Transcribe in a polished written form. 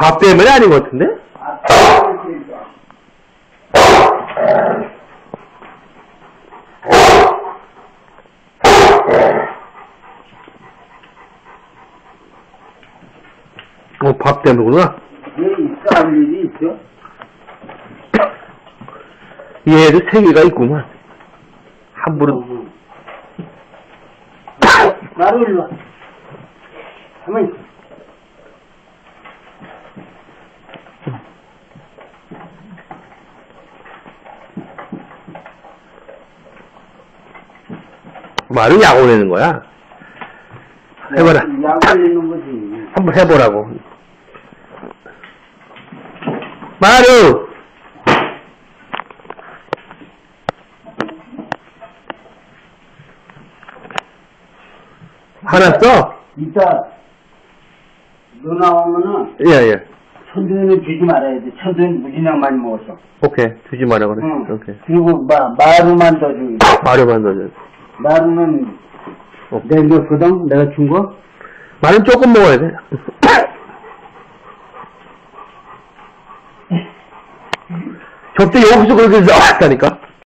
밥 때문에 아닌 것 같은데? 밥 때문이구나. 싸울 일이 있죠? 얘도 세 개가 있구만. 함부로. 나로 일로 와. 가만히 있어. 말을 약을 내는 거야. 해봐라. 약을 내는 거지. 한번 해보라고. 마루! 화났어? 이따 너 나오면은 예. 천둥이는 주지 말아야 돼. 천둥이 무진장 많이 먹었어. 오케이. 주지 마라 그래. 응. 오케이. 그리고 마루만 더 줘. 마루만 넣어줘. 마루는 내가 줬거든? 내가 준 거? 마루는 조금 먹어야 돼. 접대 여기서 그렇게 나왔다니까.